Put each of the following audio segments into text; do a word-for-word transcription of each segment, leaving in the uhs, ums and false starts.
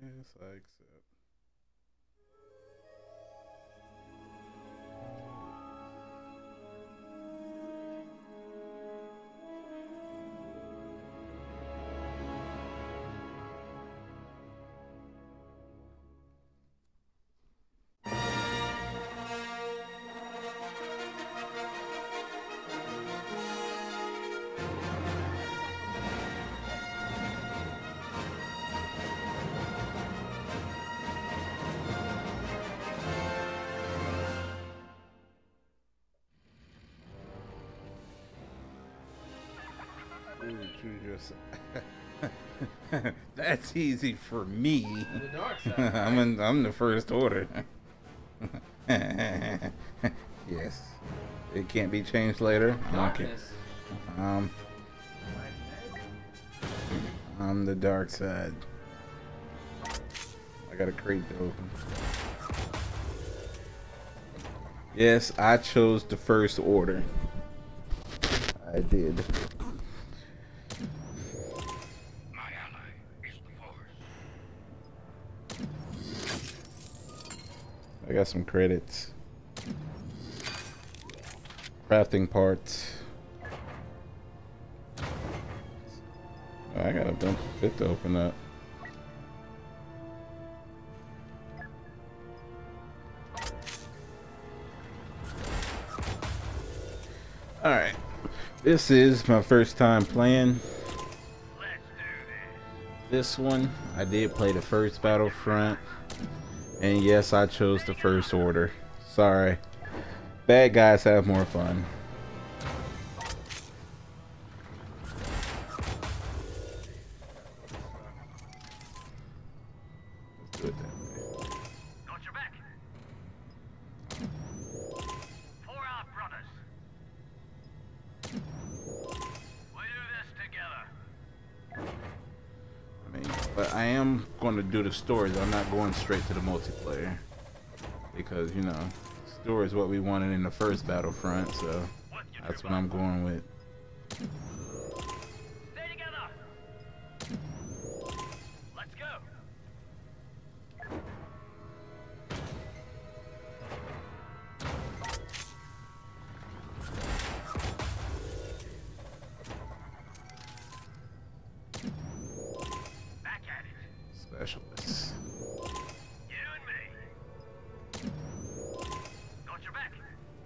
Yes, I accept. Ooh, choose yourself. That's easy for me. The dark side. I'm in, I'm the first order. Yes, it can't be changed later. Okay. Darkness. Um, I'm the dark side. I got a crate to open. Yes, I chose the first order. I did. My ally is the Force. I got some credits. Crafting parts. I got a bunch of shit to open up. Alright. This is my first time playing Let's do this one. I did play the first Battlefront. And yes, I chose the first order. Sorry. Bad guys have more fun. Let's do it that way. Got your back. For our brothers. We do this together. I mean, but I am going to do the stories. I'm not going straight to the multiplayer. Because, you know, story is what we wanted in the first Battlefront, so that's what I'm going with. Stay together. Let's go. Back at it. Specialists. You and me. Got your back.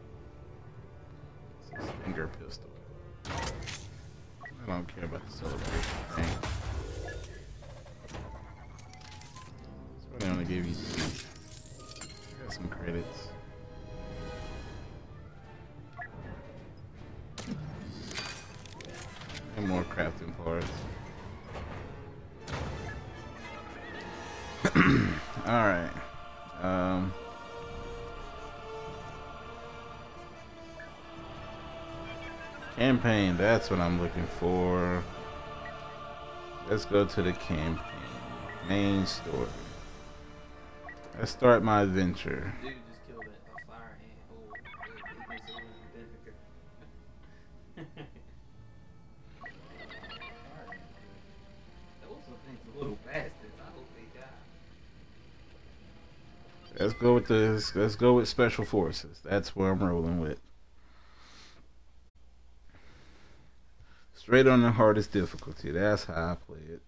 Stinger pistol. I don't care about the celebration thing. That's why they only gave you two. Got some credits. And more crafting parts. Alright. Um Campaign, that's what I'm looking for. Let's go to the campaign. Main story. Let's start my adventure. Dude just killed it. A fire ant. Oh, it, it, it's a vinegar. Those are things little bastards. I hope they die. Let's go with this. Let's go with special forces. That's where I'm rolling with. Straight on the hardest difficulty. That's how I play it.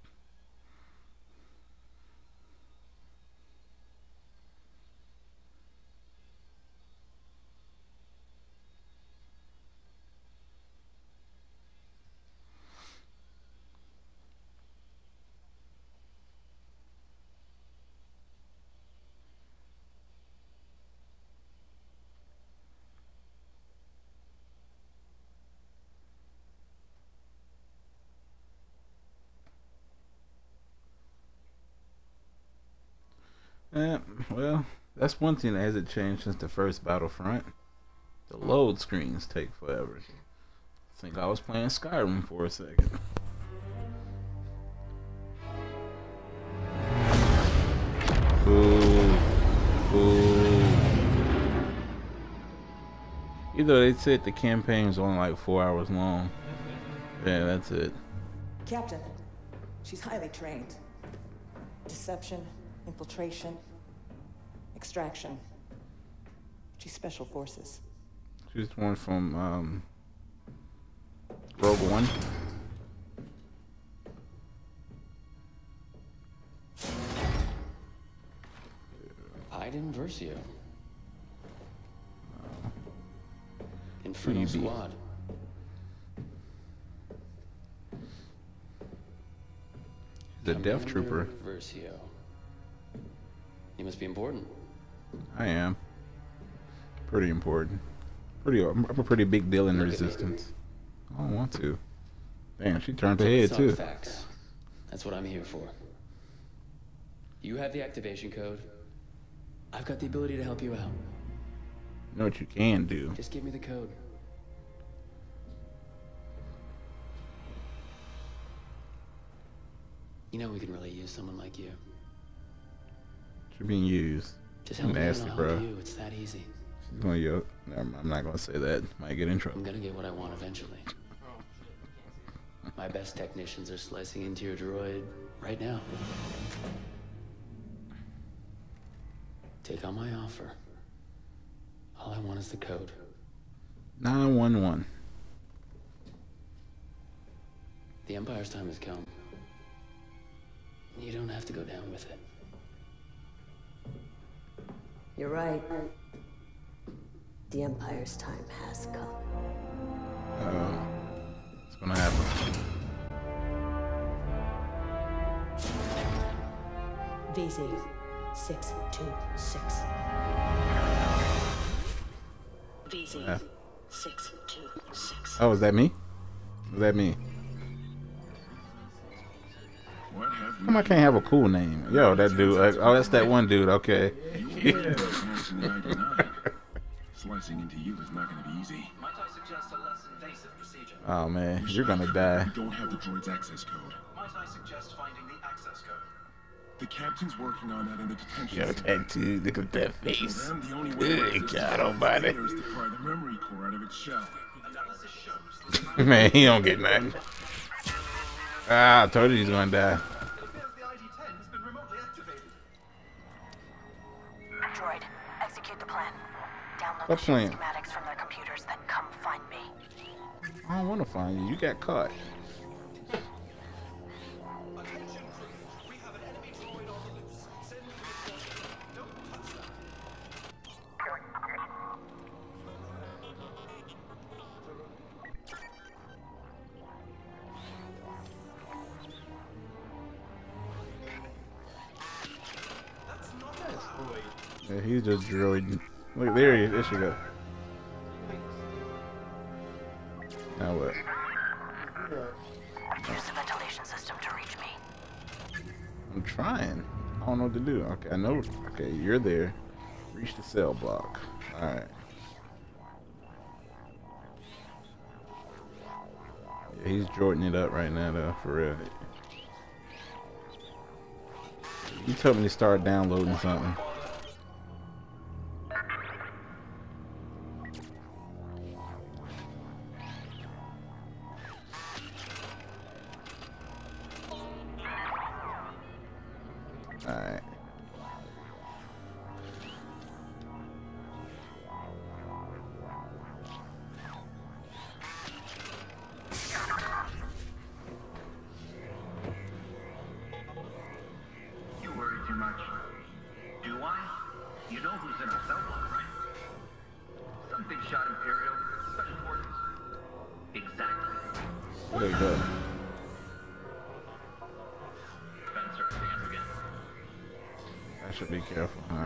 Yeah, well, that's one thing that hasn't changed since the first Battlefront. The load screens take forever. I think I was playing Skyrim for a second. Ooh, ooh. Even though they said the campaign's only like four hours long. Yeah, that's it. Captain, she's highly trained. Deception, infiltration, extraction. She's special forces. She's the one from um, Rogue One. Iden Versio. Inferno Maybe. Squad. The Death Trooper. Versio. You must be important. I am. Pretty important. Pretty. I'm a pretty big deal in the Look at me. Resistance. I don't want to. Damn, she turned her Focus head on too. Facts. That's what I'm here for. You have the activation code. I've got the ability to help you out. You know what you can do? Just give me the code. You know we can really use someone like you. You're being used. Just help me Nasty, and I'll bro. help you. It's that easy. She's gonna yell. I'm I'm not gonna say that. Might get in I'm trouble. gonna get what I want eventually. My best technicians are slicing into your droid right now. Take on my offer. All I want is the code. nine one one. The Empire's time has come. You don't have to go down with it. You're right. The Empire's time has come. Uh, what's gonna happen? V Z six two six. V Z Yeah. six two six. Oh, is that me? Is that me? What have Come I can't have a cool name? Yo, that dude. Like, oh, that's that one dude. Okay. you denied. Slicing into you is not going to be easy. Might I suggest a less invasive procedure? Oh man, you're gonna die. We don't have the droid's access code. Might I suggest finding the access code? The captain's working on that in the detention Yo, center. that dude. Look at that For face. them, the only way Good to resist God the almighty. is to pry the memory core out of its shell. Analysis shows this Man, he don't get nothing. Ah, I told you he's gonna die. It appears the I D ten has been remotely activated. Droid, execute the plan. Download What the plan? ship schematics from their computers, then come find me. I don't want to find you. You got caught. Attention crew, we have an enemy droid on the loose. Send reinforcements. Don't touch that. That's not allowed. Yeah, he's just droiding. Look, there he is. There she go. Now what? Use the ventilation system to reach me. I'm trying. I don't know what to do. Okay, I know. Okay, you're there. Reach the cell block. Alright. Yeah, he's Jordan it up right now, though, for real. He told me to start downloading something. Alright. You worry too much. Do I? You know who's in our cell block, right? Some big shot Imperial, special forces. Exactly. There you go. Spencer, hands again. I should be careful, huh?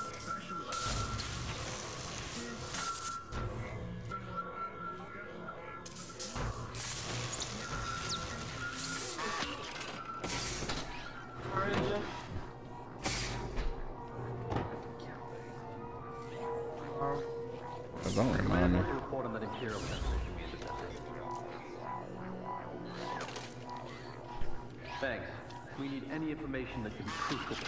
Oh, don't remind me. Report on that Imperial transmission we intercepted. Thanks. We need any information that can be crucial.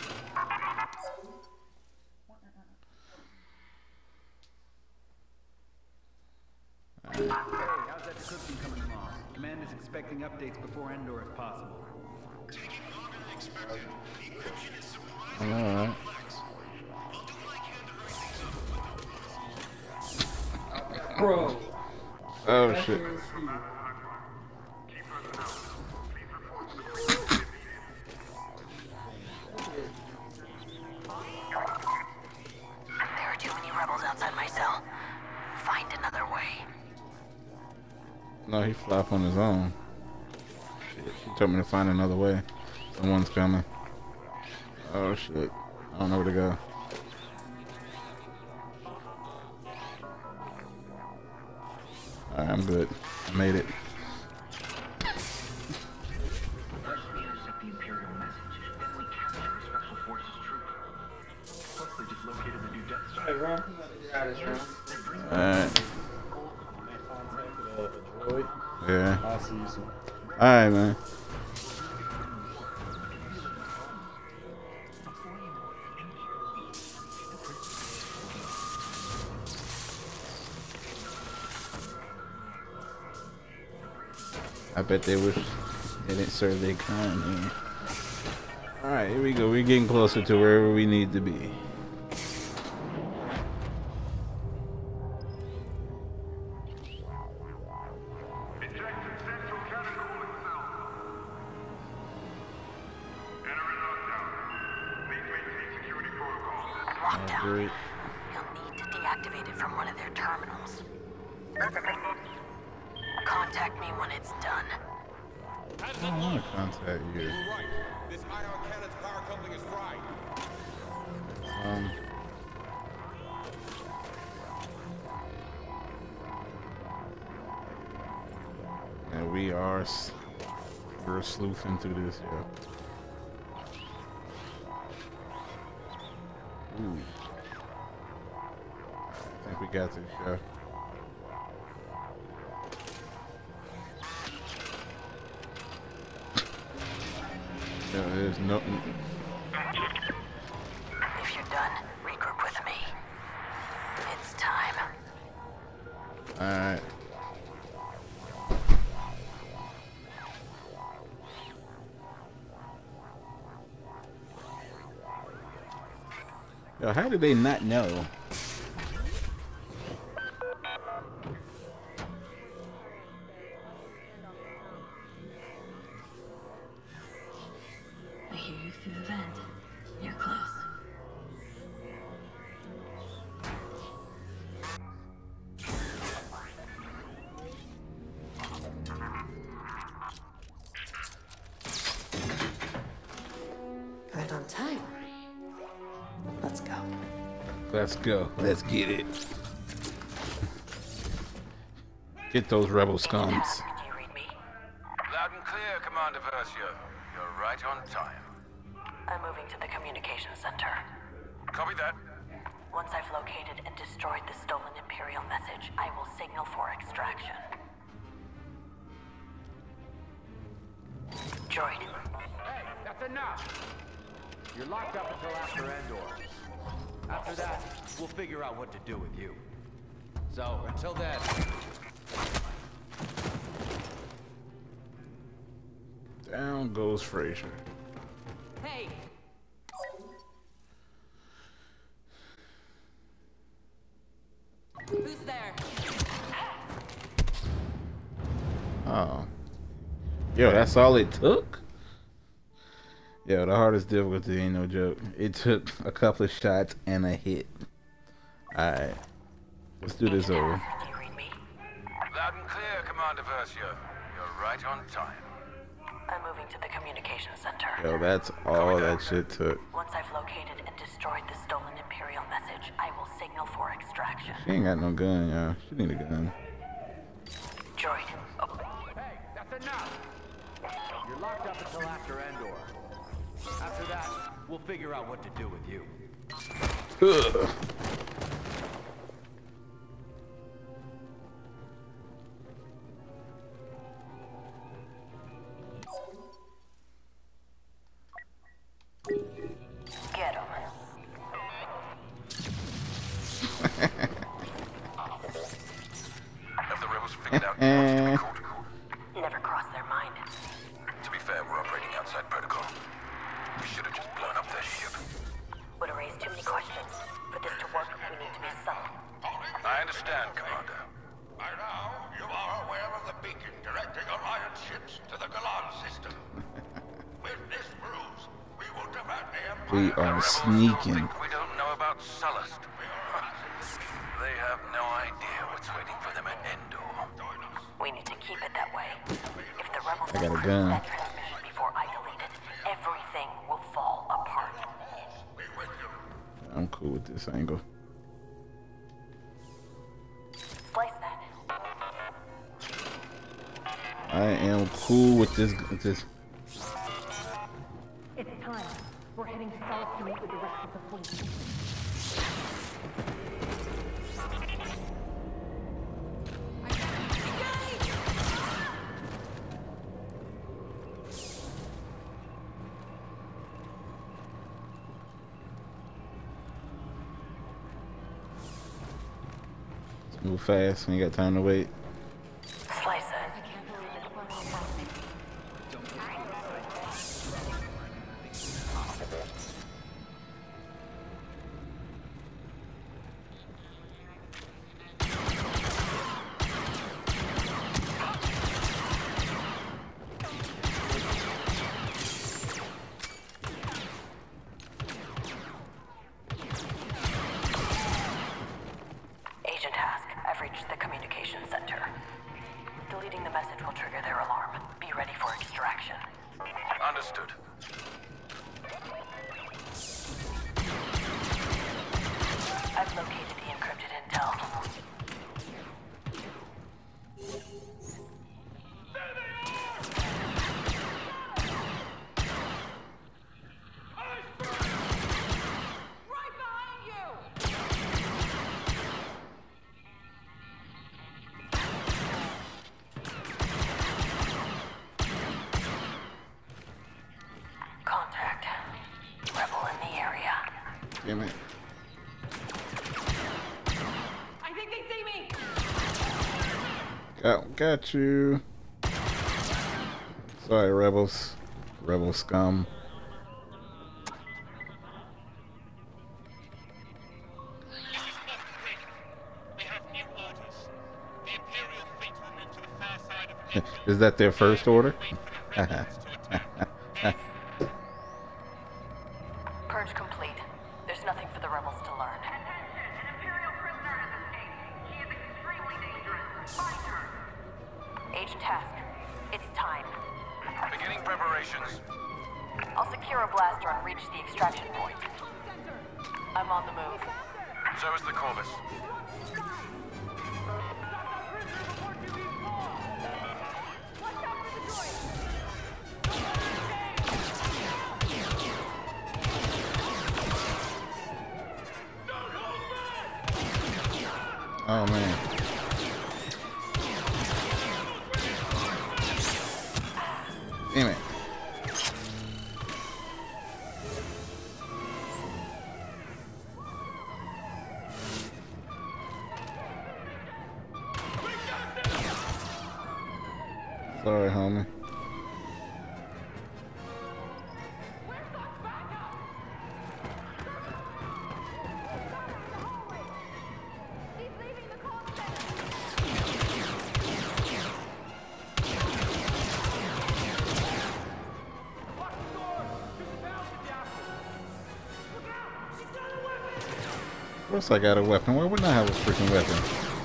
Hey, how's that description coming along? Command is expecting updates before Endor if possible. Taking longer than expected. The encryption is surprisingly Alright. Bro. Oh shit. There are too many rebels outside my cell. Find another way. No, he fly up on his own. Shit, she told me to find another way. Someone's coming. Oh shit. I don't know where to go. Alright, I'm good. I made it. Once we intercept the Imperial message, then we capture the Special Forces troop. Plus, they just located the new Death Star. Hey, Ron, you gotta get out of this room. Alright. Droid. Yeah. I'll see you soon. Alright, man. I bet they wish they didn't serve their kind here. Alright, here we go. We're getting closer to wherever we need to be. Lockdown. Great. You'll need to deactivate it from one of their terminals. Contact me when it's done. I don't want to contact you. You're right. This ion cannon's power coupling is fried. Um. And we are s- we're sleuthing through this, yeah. Ooh. I think we got this, yeah. Yeah, there's no. If you're done, regroup with me. It's time. Alright. Yo, how did they not know? I hear you through the vent. You're close. Right on time. Let's go. Let's go. Let's get it. Get those rebel scums. Can you read me? Loud and clear, Commander Versio. You're right on time. I'm moving to the communications center. Copy that. Once I've located and destroyed the stolen Imperial message, I will signal for extraction. Droid. Hey, that's enough! You're locked up until after Endor. After that, we'll figure out what to do with you. So, until then... Down goes Fraser. Hey! Who's there? Oh. Yo, that's all it took? Yo, the hardest difficulty ain't no joke. It took a couple of shots and a hit. Alright. Let's do this over. Can you read me? Loud and clear, Commander Versio. You're right on time. I'm moving to the communications center. Yo, that's all that shit took. Once I've located and destroyed the stolen Imperial message, I will signal for extraction. She ain't got no gun, y'all. She need a gun. Droid. Oh. Hey, that's enough! You're locked up until after Endor. After that, we'll figure out what to do with you. Ugh. Get him. Have the rebels figured out who wants to be called to court? Never crossed their mind. To be fair, we're operating outside protocol. We should have just blown up their ship. understand, Commander. By now, you are aware of the beacon directing Alliance ships to the Galan system. With this ruse, we will divert the Empire. We are sneaking. We don't know about Sullust. They have no idea what's waiting for them at Endor. We need to keep it that way. If the rebels I got a encrypt gun. that transmission before I delete it, everything will fall apart. I'm cool with this angle. Slice that. I am cool with this. With this. It's time. We're heading to South to meet with the rest of the fleet. Move fast. We ain't got time to wait. Slice it. Agent Task, I've reached the communication center. Deleting the message will trigger their alarm. Be ready for extraction. Understood. I've located the encrypted intel. Contact. Rebel in the area. Damn it. I think they see me! Got, got you. Sorry, rebels. Rebel scum. Is that their first order? Purge complete. There's nothing for the rebels to learn. An Imperial prisoner has escaped. He is extremely dangerous. Find her. Agent Task, it's time. Beginning preparations. I'll secure a blaster and reach the extraction point. I'm on the move. So is the Corvus. Oh man. Damn it. Sorry, homie. Of course I got a weapon. Why wouldn't I have a freaking weapon?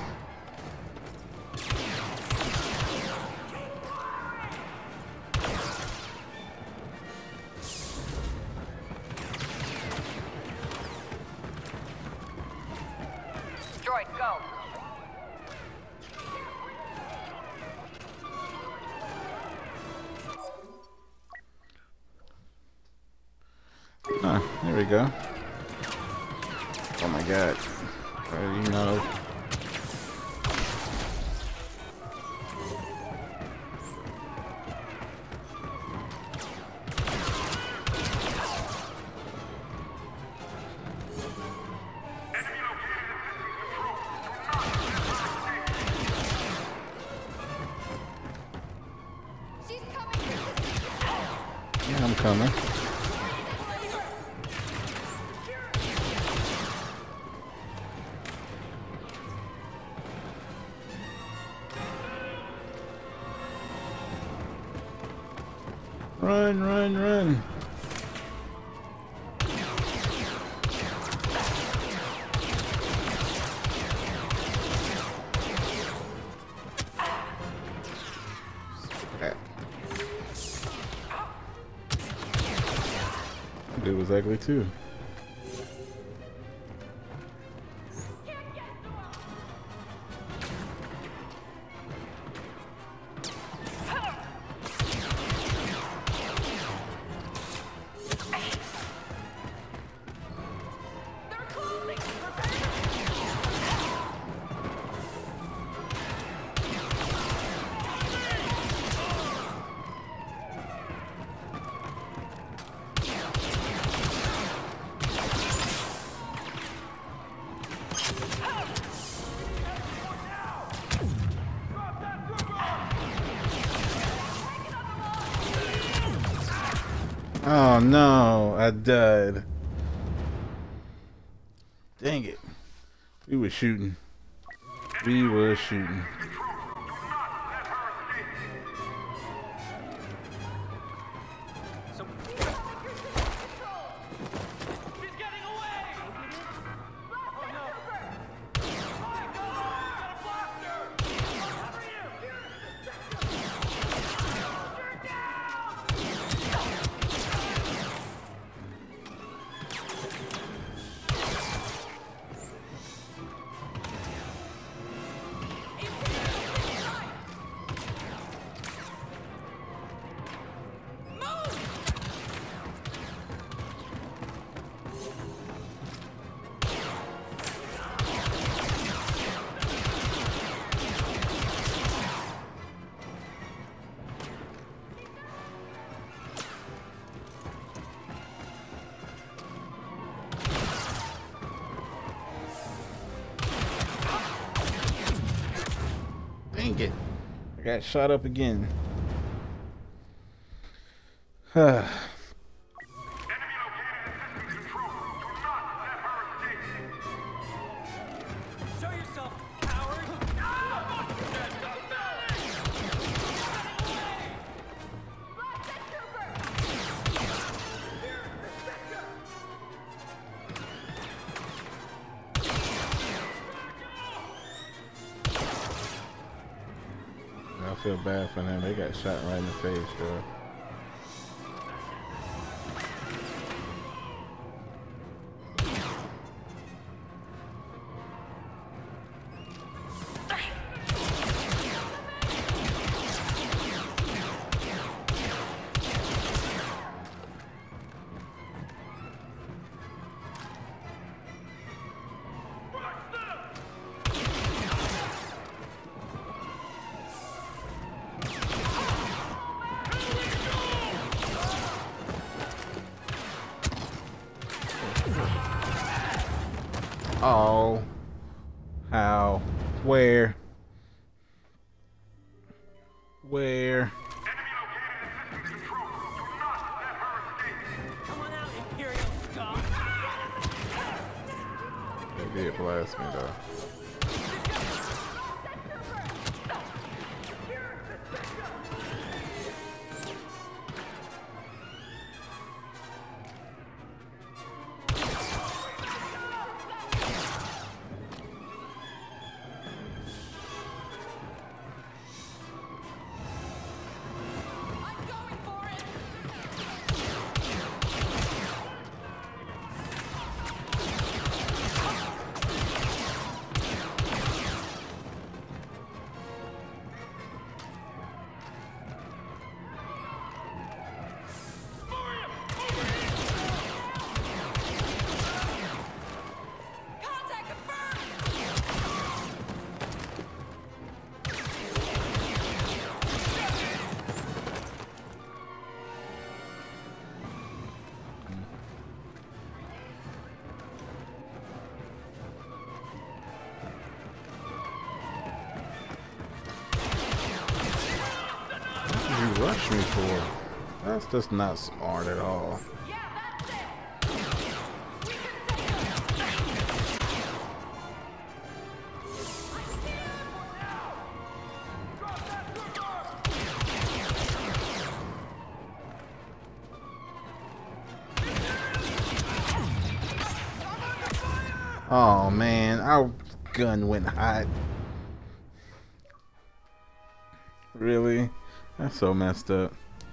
Droid, go. Ah, there we go. Oh my god. Uh, you know. Yeah, I'm coming. Run, run, run. Dude was ugly too. Oh no, I died. Dang it. We were shooting. We were shooting. Dang it. I got shot up again. Huh. Show yourself, coward! I feel bad for them. They got shot right in the face, though. Oh, how, where, where? Come on out, Imperial scum! They did blast me though. You rush me for? That's just not smart at all. Oh man, our gun went hot. Really? That's so messed up.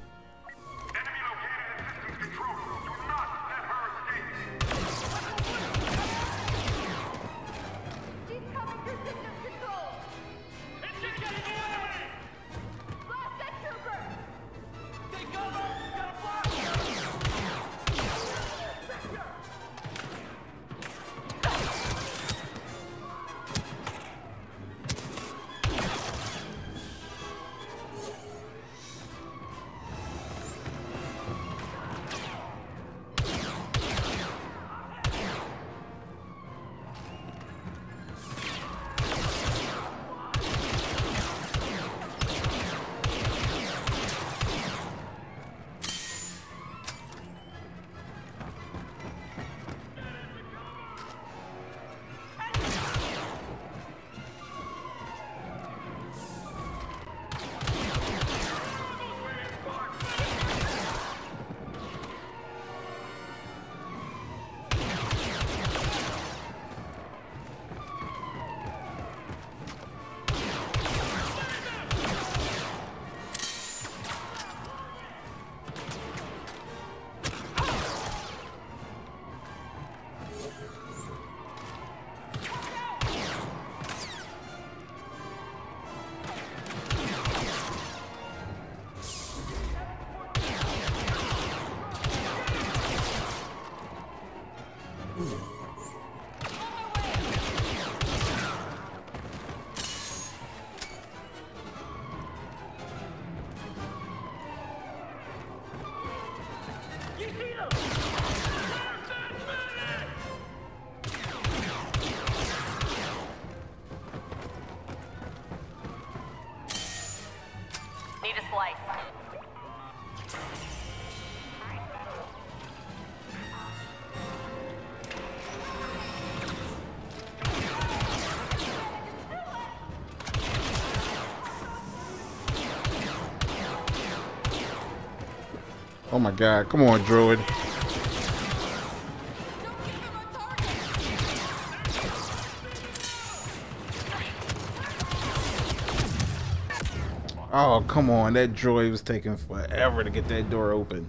Need a slice. Oh my god, come on, Druid. Oh, come on, that droid was taking forever to get that door open.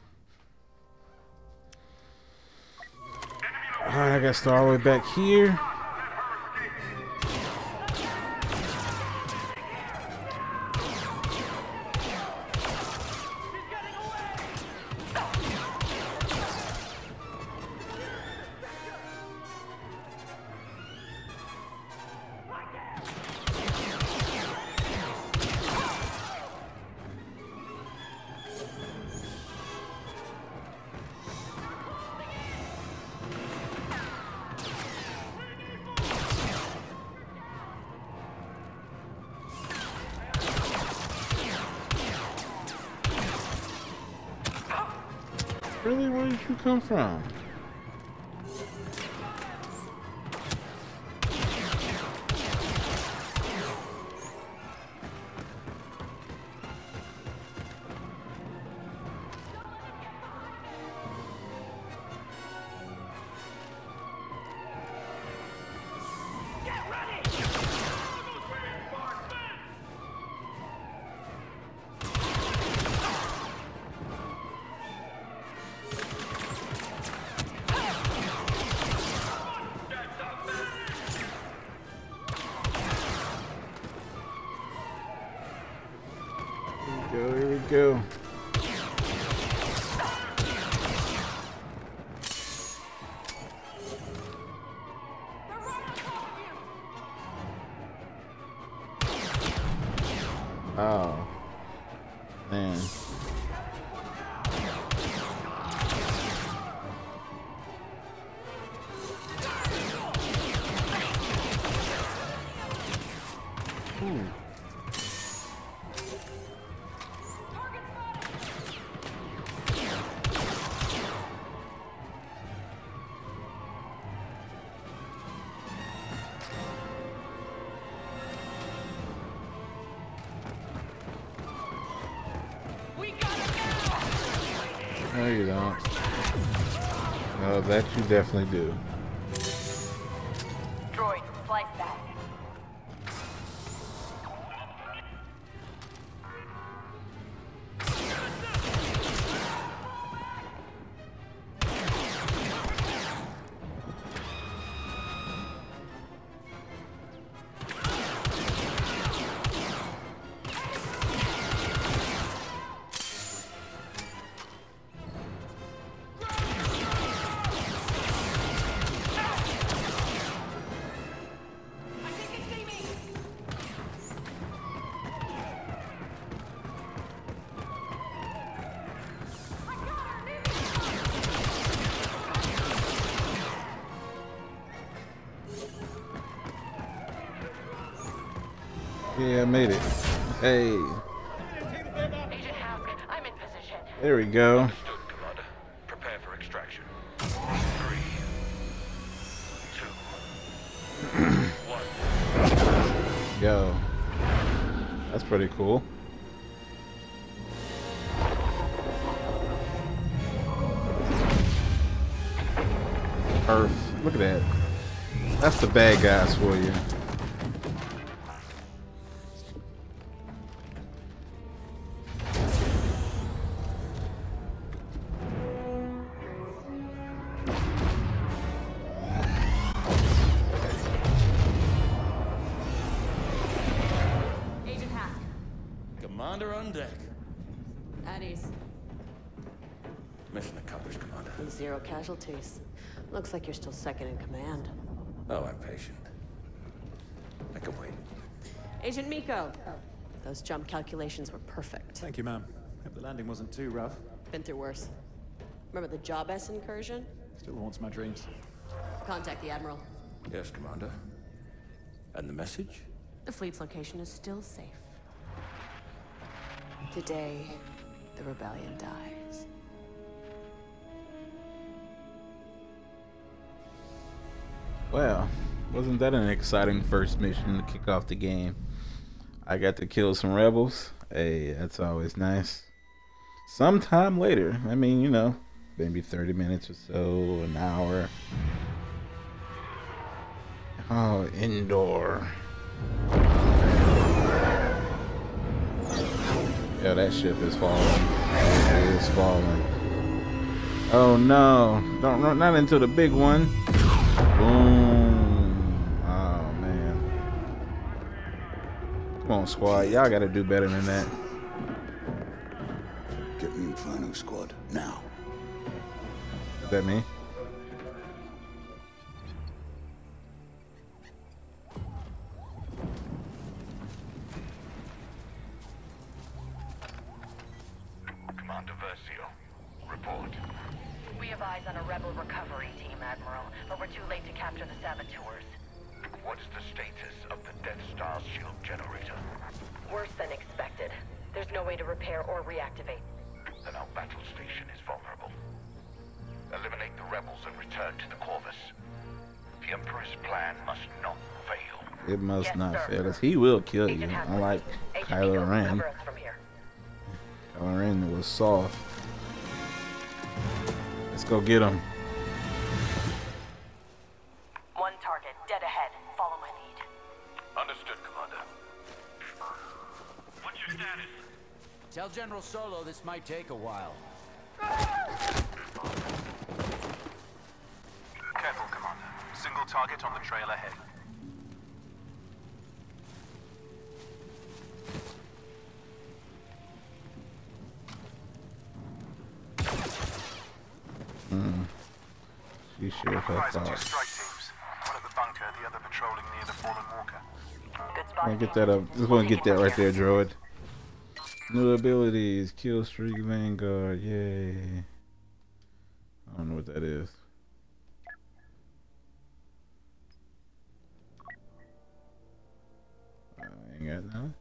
Alright, I gotta start all the way back here. Really? Where did you come from? Go, here we go. Oh, man. Ooh. No, you don't. No, that you definitely do. Yeah, I made it. Hey. Agent Hask, I'm in position. There we go. Understood, Commander. Prepare for extraction. Three, two, one. Yo. That's pretty cool. Earth. Look at that. That's the bad guys for you. Agent Hask. Commander on deck. At ease. Mission accomplished, Commander. Zero casualties. Looks like you're still second in command. Oh, I'm patient. I can wait. Agent Miko. Those jump calculations were perfect. Thank you, ma'am. Hope the landing wasn't too rough. Been through worse. Remember the Job S incursion? Still haunts my dreams. Contact the Admiral. Yes, Commander. And the message? The fleet's location is still safe. Today, the rebellion dies. Well, wasn't that an exciting first mission to kick off the game? I got to kill some rebels. Hey, that's always nice. Sometime later, I mean, you know, maybe thirty minutes or so, an hour. Oh, indoor. Yeah, that ship is falling. It is falling. Oh no! Don't run, not into the big one. Boom! Oh man! Come on, squad. Y'all gotta do better than that. Get me Inferno squad now. Is that me? Commander Versio, report. We have eyes on a rebel recovery team, Admiral, but we're too late to capture the saboteurs. What is the status of the Death Star shield generator? Worse than expected. There's no way to repair or reactivate. Then our battle station is vulnerable. Eliminate the rebels and return to the Corvus. The Emperor's plan must not fail. It must Yes, not sir. fail us. He will kill you, Agent Haskell. unlike Agent Kylo Miko, Ren. cover us from here. Kylo Ren was soft. Let's go get him. One target, dead ahead. Follow my lead. Understood, Commander. What's your status? Tell General Solo this might take a while. Careful, Commander. Single target on the trail ahead. Hmm. She sure her Horizon two thoughts. strike teams. One at the bunker, the other patrolling near the fallen walker. Good spot. I'm gonna get that up. Just gonna get that right there, droid. New abilities, kill streak, vanguard, yay. I don't know what that is. I ain't got none.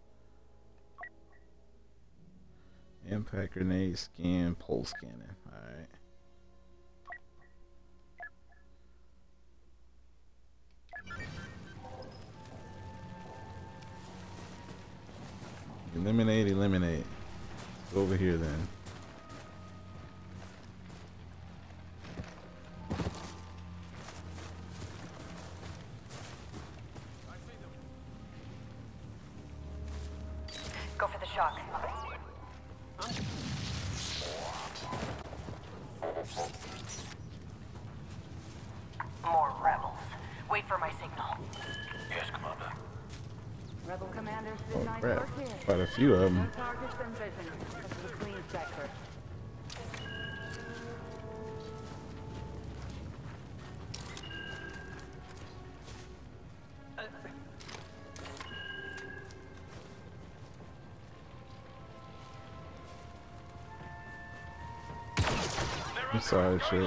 Impact grenade, scan, pulse scanning. Alright. Eliminate, eliminate. Let's go over here then. Go for the shock. More rebels. Wait for my signal. Yes, Commander. Rebel commanders, Oh this night crap. work here. Quite a few of them. No targets been vision. This is a clean sector. I'm sorry, shit.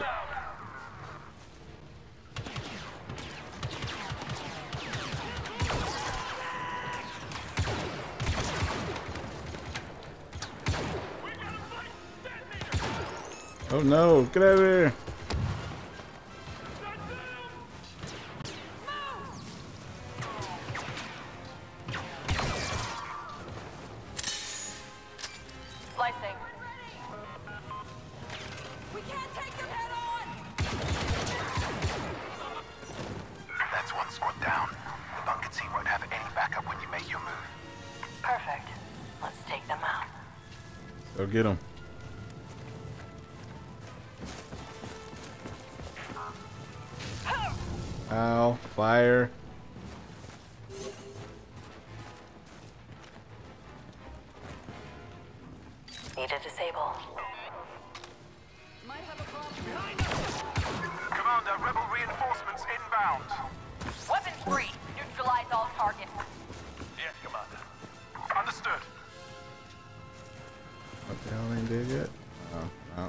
Oh no, get out of there. Slicing. We can't take them head on! That's one squad down. The bunker team won't have any backup when you make your move. Perfect. Let's take them out. Go get them. Ow, fire. Need to disable. Might have a problem behind us! Commander, rebel reinforcements inbound. Weapons free. Neutralize all targets. Yes, Commander. Understood. What the hell ain't dead yet? Oh, no.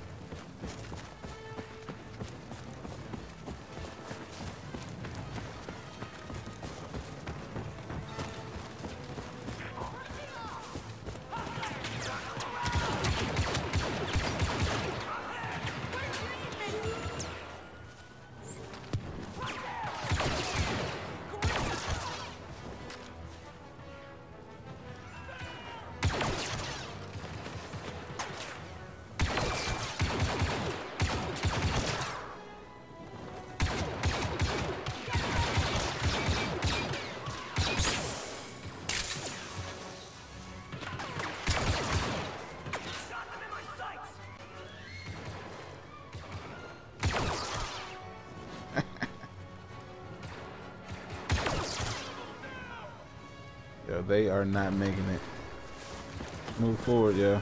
Yo, they are not making it. Move forward, yo.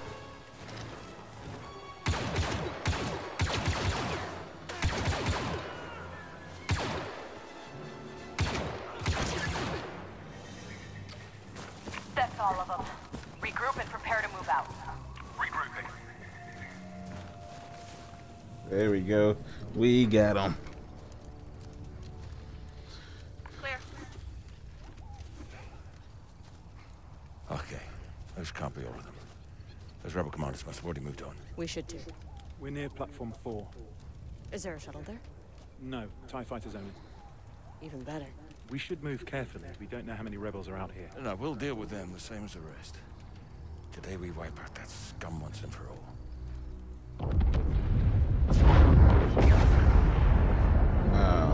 That's all of them. Regroup and prepare to move out. Regrouping. There we go. We got them. Okay, those can't be all of them. Those rebel commanders must have already moved on. We should too. We're near platform four. Is there a shuttle there? No, TIE fighters only. Even better. We should move carefully. We don't know how many rebels are out here. No, we'll deal with them the same as the rest. Today we wipe out that scum once and for all. Wow.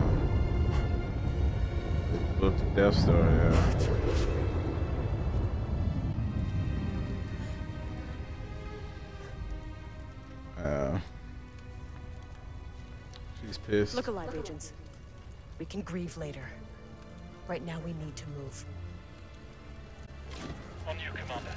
They built the Death Star, yeah. Uh, she's pissed. Look alive, agents. We can grieve later. Right now, we need to move. On you, Commander.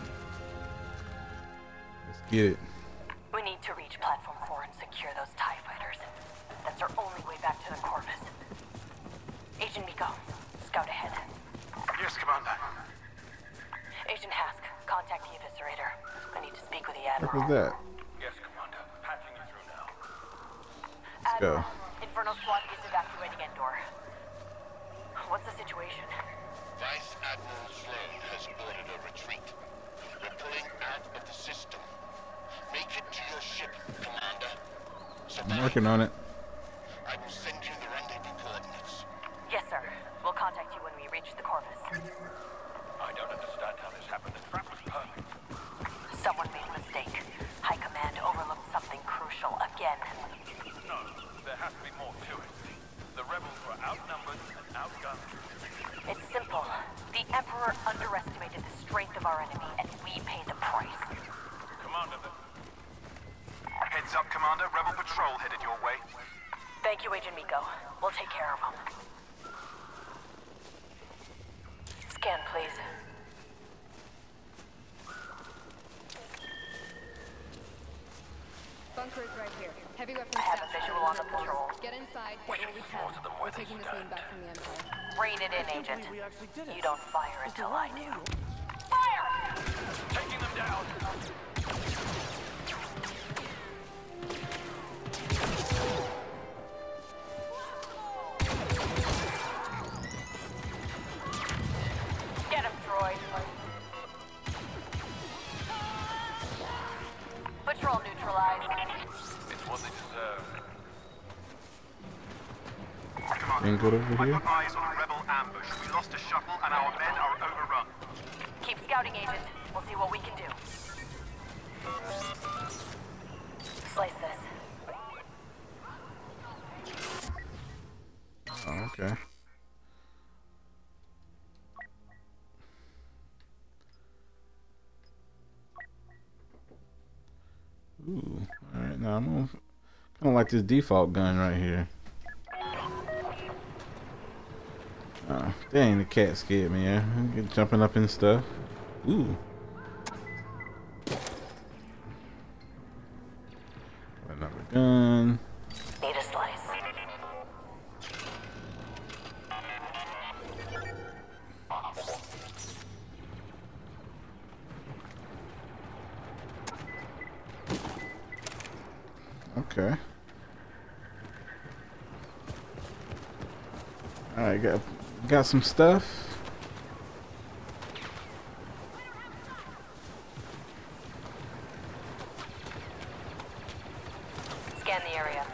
Let's get it. We need to reach platform four and secure those TIE fighters. That's our only way back to the Corvus. Agent Miko, scout ahead. Yes, Commander. Agent Hask, contact the Eviscerator. I need to speak with the What Admiral. was that? Yes, Commander. Patching you through now. Let's go. Inferno Squad is evacuating Endor. What's the situation? Vice Admiral Sloan has ordered a retreat. We're pulling out of the system. Make it to your ship, Commander. I'm working on it. I will send you the rendezvous coordinates. Yes, sir. We'll contact you when we reach the Corvus. I don't understand how this happened. The trap was perfect. Someone made a mistake. High Command overlooked something crucial again. No, there has to be more to it. The rebels were outnumbered and outgunned. It's simple. The Emperor underestimated the strength of our enemy, and we paid the price. Commander, the... Heads up, Commander. Rebel patrol headed your way. Thank you, Agent Miko. We'll take care of them. Scan, please. Bunker is right here. Heavy weapons. I have a visual on the patrol. Get inside. Get what we can. We're taking this thing back from the Empire. Rein it in, Agent. You don't fire until I do. Fire! Taking them down. Get him, droid. Patrol neutralized. Anything good over here? Eyes on a rebel ambush. We lost a shuttle and our men are overrun. Keep scouting, Agent. We'll see what we can do. Slice this. Oh, okay. Ooh, alright, now I'm gonna kinda like this default gun right here. Oh, dang, the cat scared me, yeah. Get jumping up and stuff. Ooh. Another gun. Need a slice. Okay. Alright, got got some stuff. Scan the area.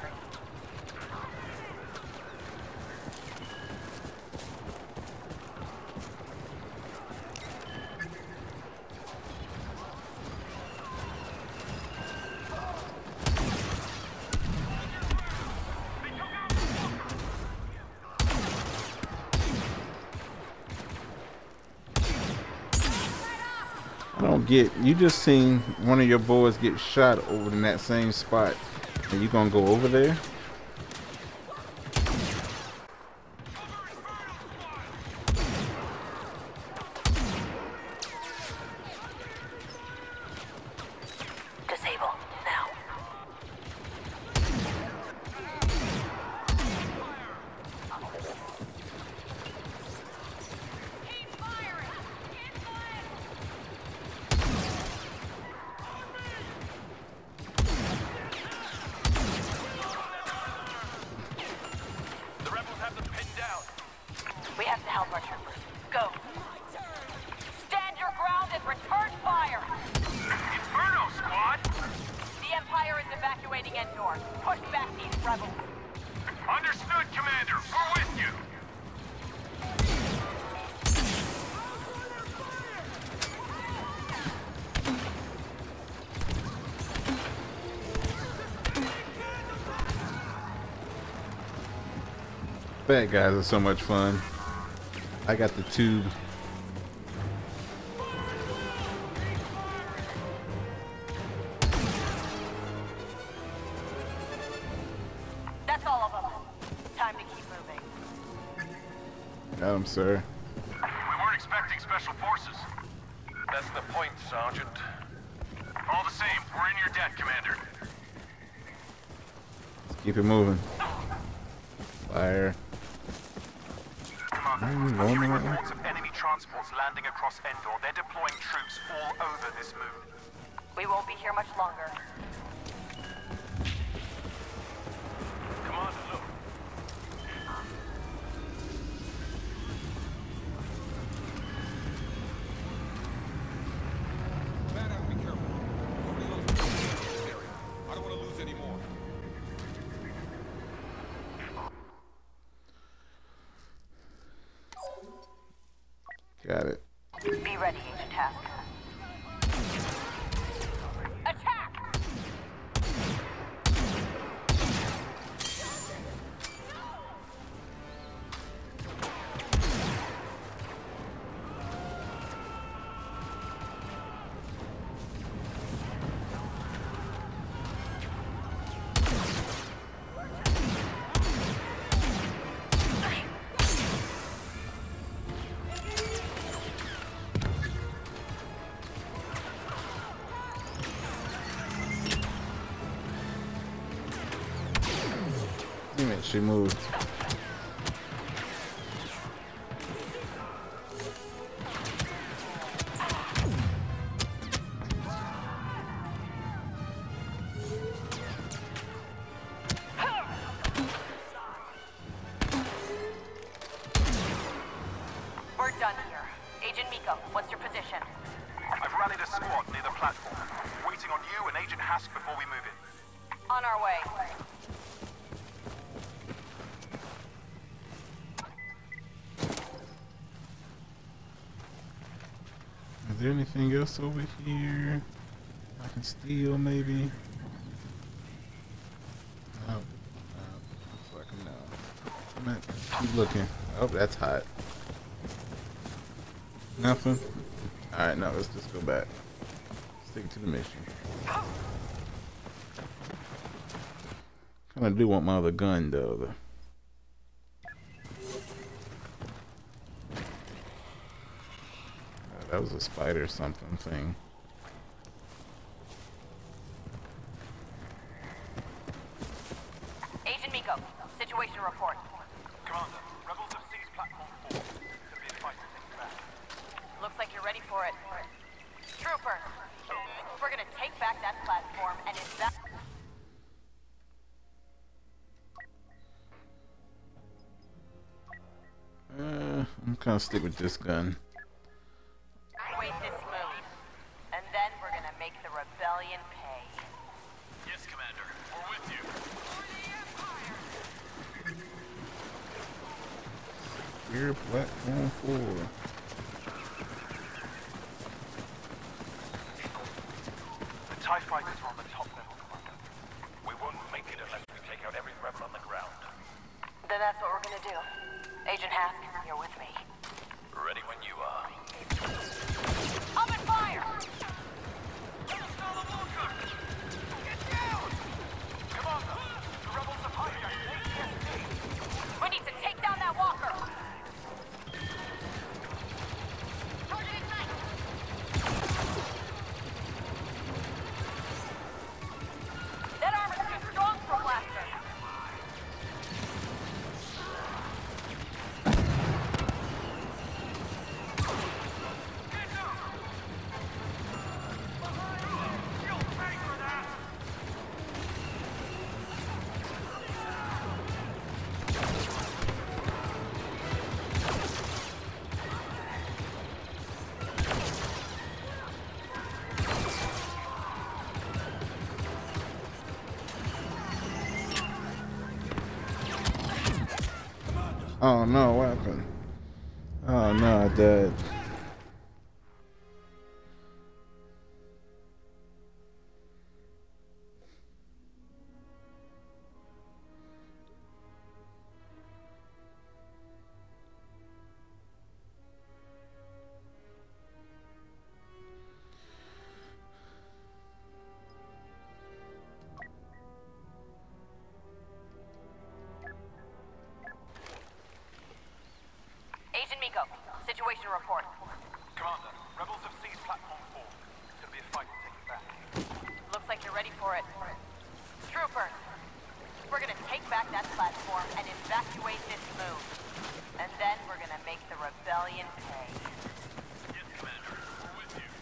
I don't get, you just seen one of your boys get shot over in that same spot and you gonna go over there? Disable now. We have to help our troopers. Go. Stand your ground and return fire. Inferno, squad! The Empire is evacuating Endor. Push back these rebels. Understood, Commander. We're with you. Bad guys are so much fun. I got the tube. That's all of them. Time to keep moving. Got him, sir. We weren't expecting special forces. That's the point, Sergeant. All the same, we're in your debt, Commander. Let's keep it moving. Fire. Commander, I'm hearing reports of enemy transports landing across Endor. They're deploying troops all over this moon. We won't be here much longer. Commander, look. I don't want to lose any more. Got it. Be ready, Agent Task. Attack! Damn it, she moved. We're done here. Agent Miko, what's your position? I've rallied a squad near the platform. Waiting on you and Agent Hask before we move in. On our way. there anything else over here I can steal, maybe? No. No. Fucking no. I'm not, keep looking. Oh, that's hot. Nothing? Alright, no, let's just go back. Stick to the mission. Kinda do want my other gun, though. though. That was a spider something thing. Agent Miko, situation report. Commander, rebels have seized platform four. Could be a fight to take back. Looks like you're ready for it. Troopers, we're gonna take back that platform and invest. Uh, I'm kind of stick with this gun. Wait this move, and then we're gonna make the rebellion pay. Yes, Commander. We're with you. Here, platform four. The TIE fighters are on the top level, Commander. We won't make it unless we take out every rebel on the ground. Then that's what we're gonna do. Agent Hask, you're with me. Ready when you are. Open fire! Commander, the rebels have hijacked A T S D. We need to take down that walker! That armor's too strong for blaster. Oh no, what happened? Oh no, I died. Agent Miko, situation report. Commander, rebels have seized platform four. It's gonna be a fight to take it back. Looks like you're ready for it. Troopers, we're gonna take back that platform and evacuate this moon. And then we're gonna make the rebellion pay. Yes, Commander. We're with you.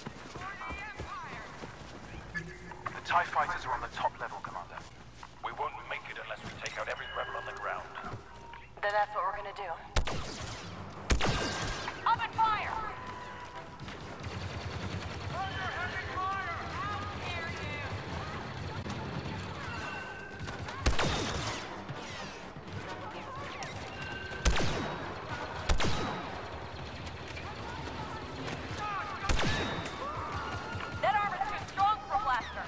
The TIE fighters are on the top level, Commander. We won't make it unless we take out every rebel on the ground. Then that's what we're gonna do. Open fire! That armor's too strong for blaster.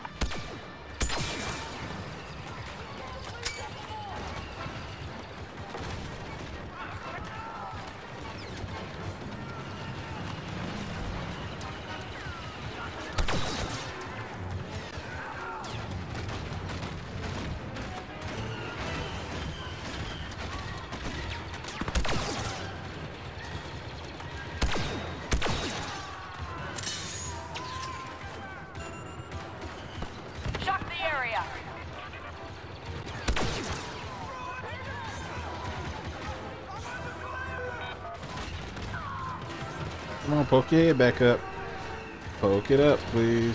Shock the area. Come on, poke your head back up. Poke it up, please.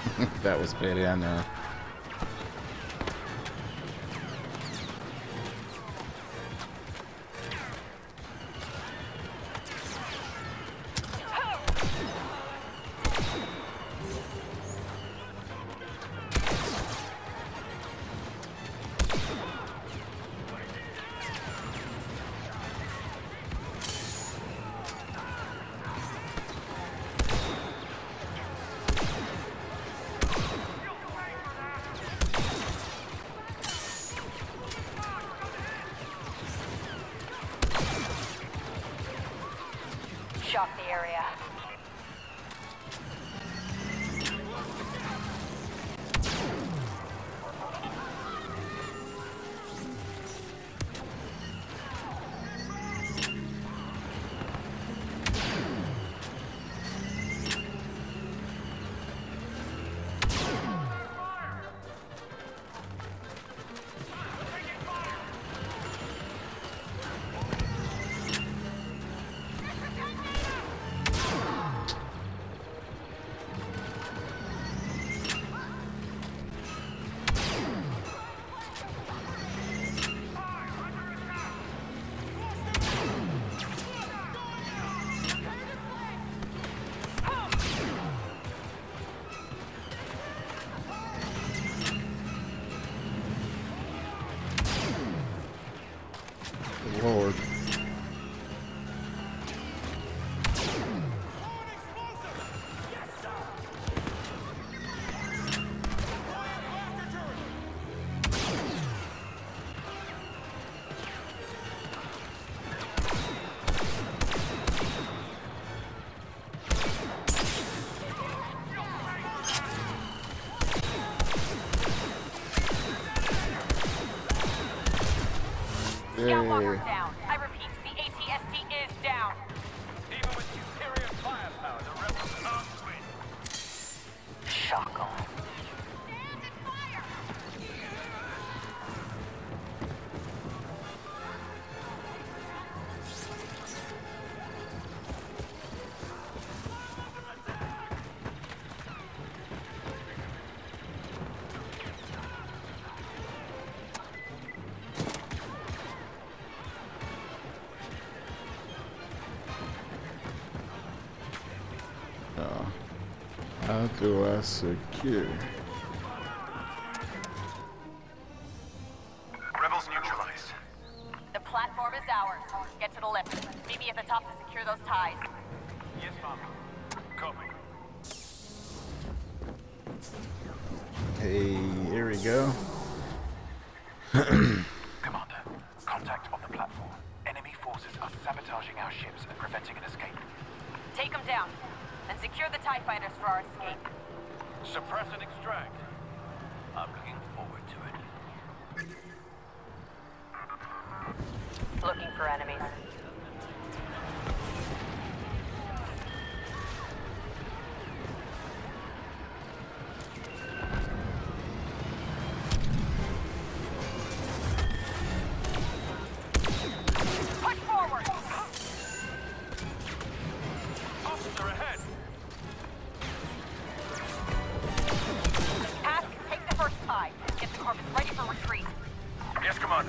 That was petty, I know. Shock the area. Lord. Skywalker down. I repeat, the A T S T is down. Even with superior firepower, the rebels can't win. Shock 'em. How do I secure? Rebels neutralized. The platform is ours. Get to the lift. Meet me at the top to secure those ties. Yes, Mom. Copy. Hey, here we go. Commander, contact on the platform. Enemy forces are sabotaging our ships and preventing an escape. Take them down. And secure the TIE fighters for our escape. Suppress and extract. I'm looking forward to it. Looking for enemies. Push forward! Officer ahead! Ask, take the first tie. Get the corpus ready for retreat. Yes, Commander.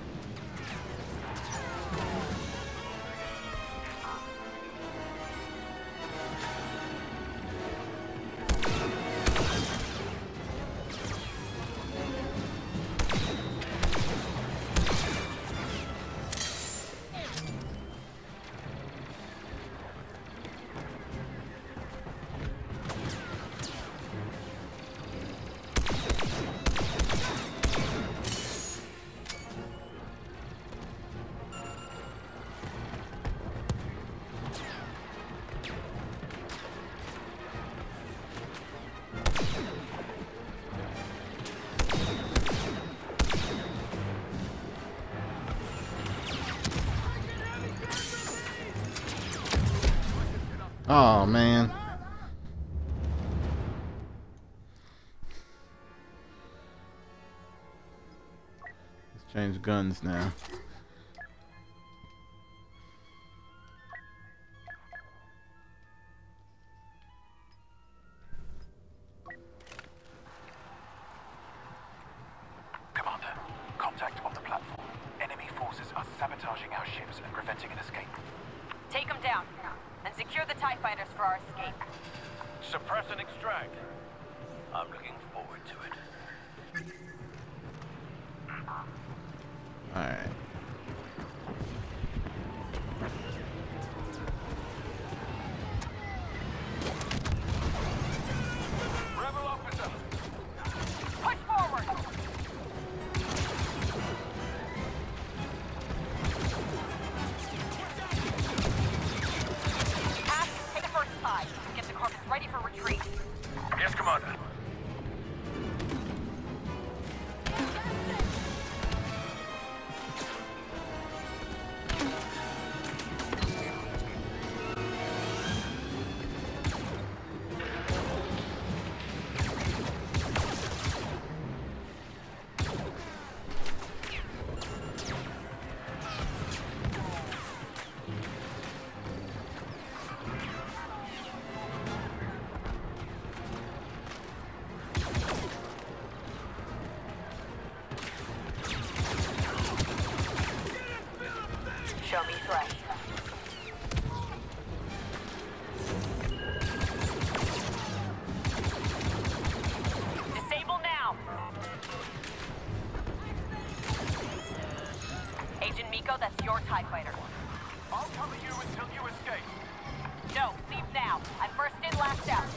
Oh man. Let's change guns now. and secure the TIE fighters for our escape. Suppress and extract. I'm looking forward to it. Alright. Rebel officer! Push forward! Ash, take the first side. Get the corpus ready for retreat. Yes, Commander. Show me threat. Disable now. Agent Miko, that's your TIE fighter. I'll cover you until you escape. No, leave now. I'm first in, last out.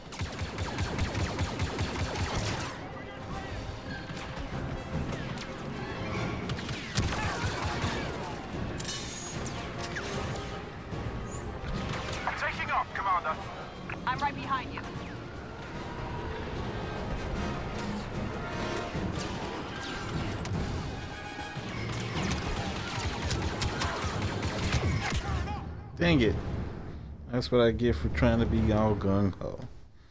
Taking off, Commander. I'm right behind you. Dang it. That's what I get for trying to be all gung-ho.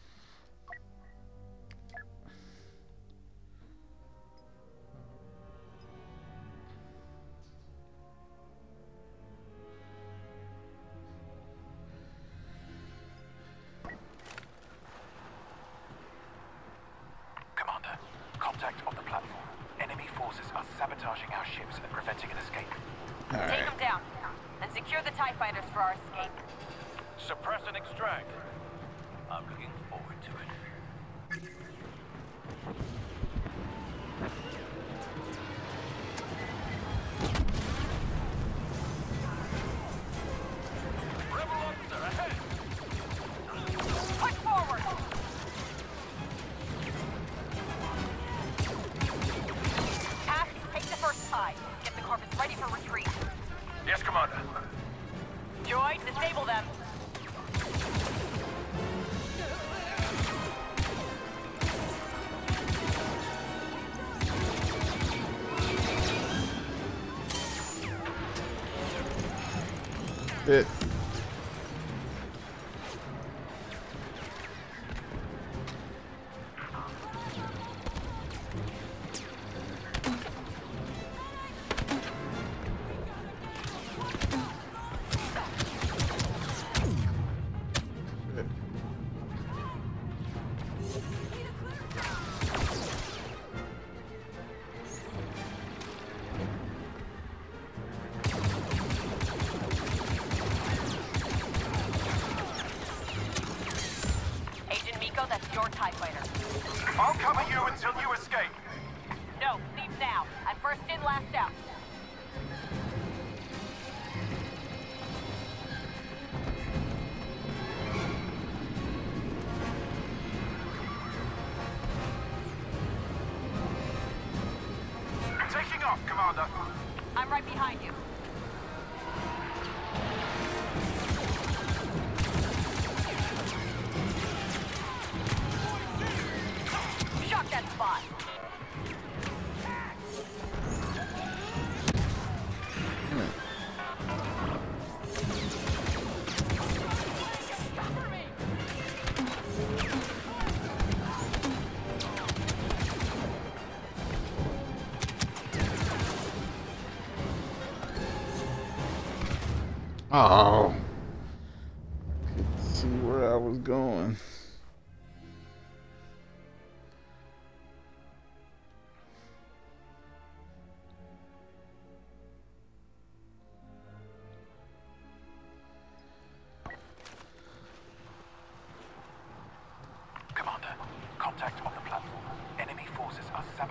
Commander, contact on the platform. Enemy forces are sabotaging our ships and preventing an escape. Take them down, and secure the TIE fighters for our escape. Suppress and extract. I'm looking forward to it. Rebel officer ahead! Push forward! Ash, take the first side. Get the corpus ready for retreat. Yes, Commander. Joy, disable them. It. Agent Miko, that's your TIE fighter. I'll cover you until you escape. No, leave now. I'm first in, last out. Taking off, Commander. I'm right behind you. Shot that spot. Oh. Couldn't see where I was going.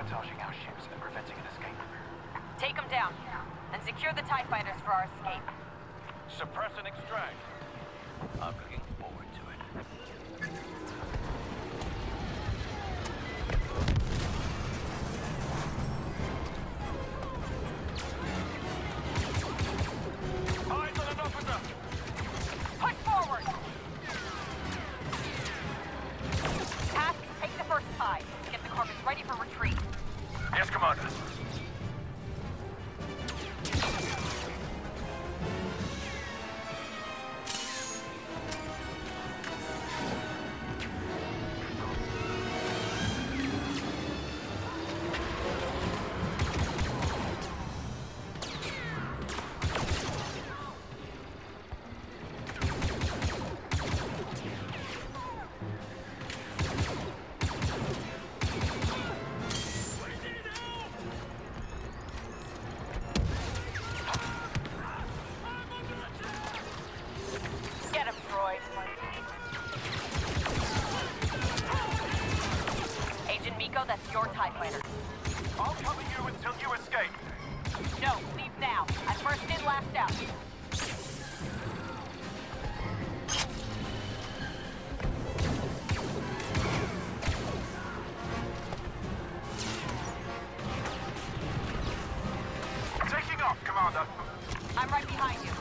sabotaging our ships and preventing an escape. Take them down, and secure the TIE fighters for our escape. Suppress and extract. I'm looking forward to it. Eyes on an officer! Push forward! Task, take the first TIE. Get the Corvus ready for retreat. Yes, Commander. Agent Miko, that's your TIE fighter. I'll cover you until you escape. No, leave now. I'm first in, last out. Taking off, Commander. I'm right behind you.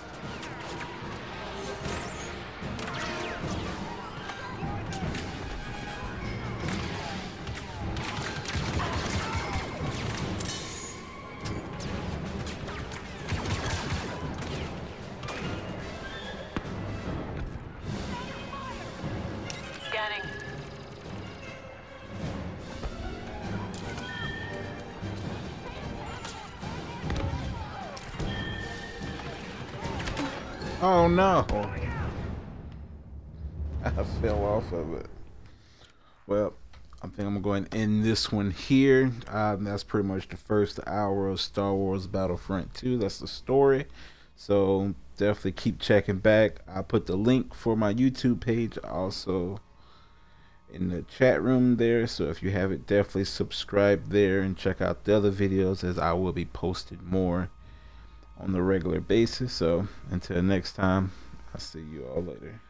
Scanning. Oh no! I fell off of it. Well, I think I'm gonna go ahead and end this one here. Um, that's pretty much the first hour of Star Wars Battlefront two. That's the story. So definitely keep checking back. I put the link for my YouTube page also in the chat room there. So if you haven't, definitely subscribe there and check out the other videos, as I will be posting more on the regular basis. So until next time, I'll see you all later.